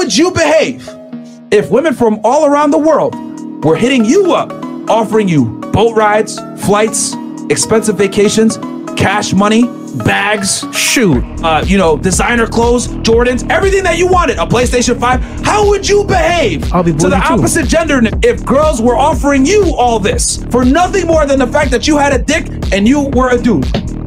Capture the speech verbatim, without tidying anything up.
would you behave if women from all around the world were hitting you up, offering you boat rides, flights, expensive vacations, cash money, bags, shoot, uh, you know, designer clothes, Jordans, everything that you wanted, a PlayStation five? How would you behave I'll be to the too. opposite gender if girls were offering you all this for nothing more than the fact that you had a dick and you were a dude?